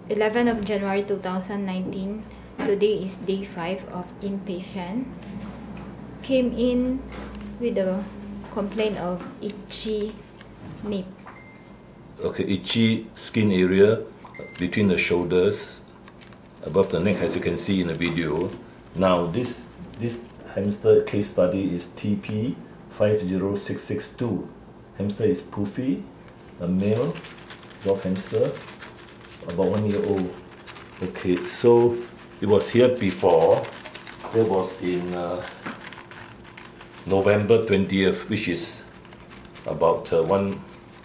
11th of January 2019. Today is day 5 of inpatient. Came in with a complaint of itchy nip. Okay, itchy skin area between the shoulders, above the neck, as you can see in the video. Now this hamster case study is TP 50662. Hamster is poofy, a male dog hamster, about 1 year old. Okay, so it was here before. That was in November 20th, which is about one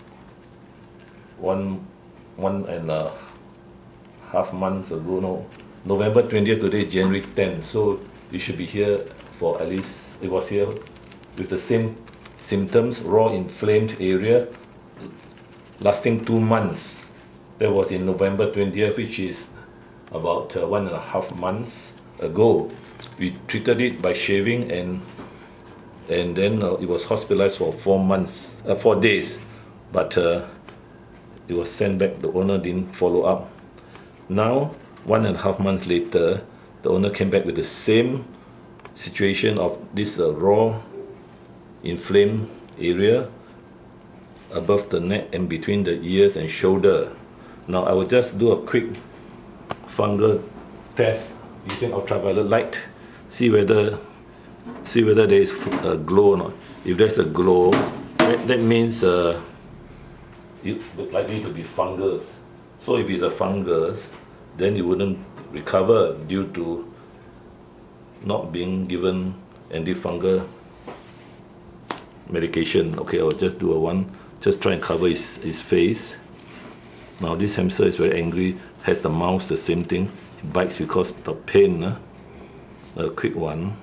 and a half months ago. No, November 20th, today is January 10th, so it should be here for at least, it was here with the same symptoms, raw inflamed area, lasting 2 months. That was in November 20th, which is about 1.5 months ago. We treated it by shaving, and then it was hospitalized for 4 days, but it was sent back. The owner didn't follow up. Now, 1.5 months later, the owner came back with the same situation of this raw inflamed area above the neck and between the ears and shoulder. Now I will just do a quick fungal test using ultraviolet light. See whether there is a glow or not. If there's a glow, that means it would likely to be fungus. So if it's a fungus, then it wouldn't recover due to not being given antifungal medication. Okay, I'll just do one. Just try and cover his face. Now this hamster is very angry, has the mouse, the same thing. He bites because of pain. A quick one.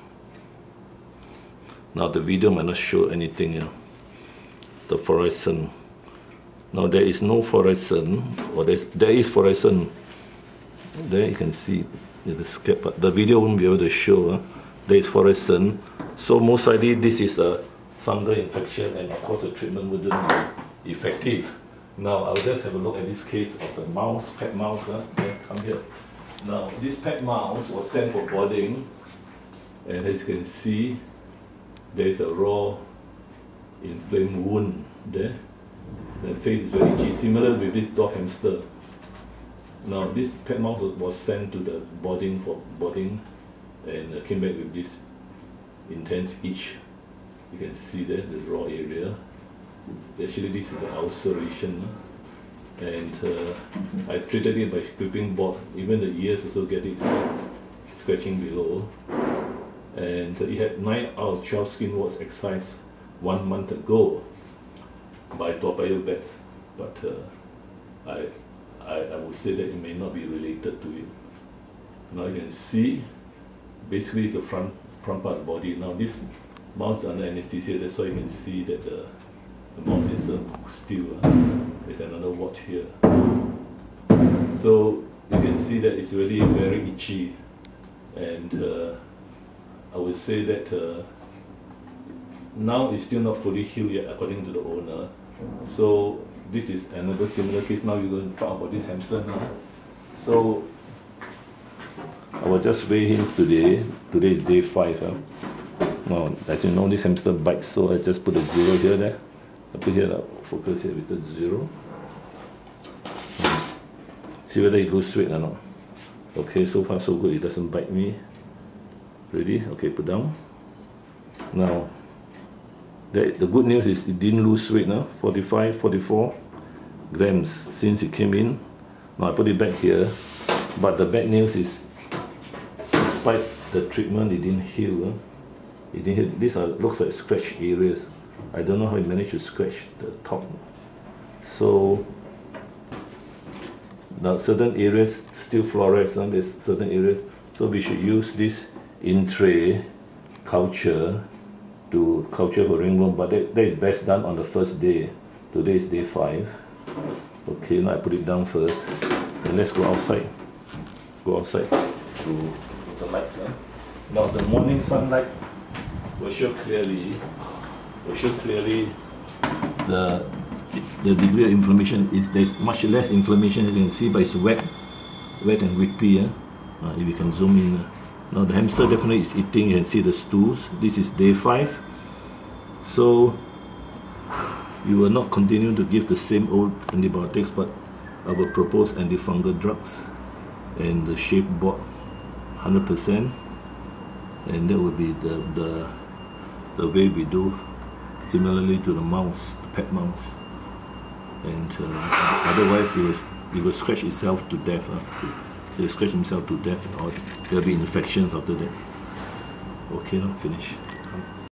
Now the video might not show anything. The fluorescent. Now there is no fluorescent, or there is fluorescent. There you can see the scab, but the video won't be able to show. There is fluorescent. So most likely this is a fungal infection, and of course the treatment wouldn't be effective. Now I'll just have a look at this case of the mouse, pet mouse. Yeah, come here. Now this pet mouse was sent for boarding, and as you can see, there is a raw inflamed wound there. The face is very itchy, similar with this dog hamster. Now this pet mouse was sent to the boarding for boarding, and came back with this intense itch. You can see there the raw area. Actually this is an ulceration, and I treated it by clipping board. Even the ears also get it scratching below, and it had 9 out of 12 skin warts excised 1 month ago by Ultraviolet vets, but I would say that it may not be related to it. Now you can see, basically it's the front part of the body. Now this mouse is under anesthesia, that's why you can see that the mouse is still. There's another watch here. So you can see that it's really very itchy, and I would say that now it's still not fully healed yet according to the owner. So this is another similar case. Now we're going to talk about this hamster now. So I will just weigh him today. Today is day 5. Now, as you know, this hamster bites, so I just put a 0 here, there. I put here, focus here with a 0. See whether he loses weight or not. Okay, so far so good, it doesn't bite me. Ready? Okay, put down. Now, the good news is it didn't lose weight now, 44 grams since it came in. Now I put it back here, but the bad news is, despite the treatment, it didn't heal. It didn't heal. These looks like scratch areas. I don't know how it managed to scratch the top. So now certain areas still fluorescent. There's certain areas, so we should use this in-tray culture to culture for ringworm, but that is best done on the first day. Today is day 5. Okay, now I put it down first, and let's go outside. Go outside to the lights. Now the morning sunlight will show clearly the degree of inflammation. There's much less inflammation, as you can see, but it's wet. wet and whippy. If you can zoom in. Now the hamster definitely is eating. You can see the stools. This is day 5. So we will not continue to give the same old antibiotics, but I will propose antifungal drugs and the shape board 100%, and that will be the way we do similarly to the mouse, the pet mouse. And otherwise it will scratch itself to death. It will scratch himself to death, or there will be infections after that. Okay, now finish.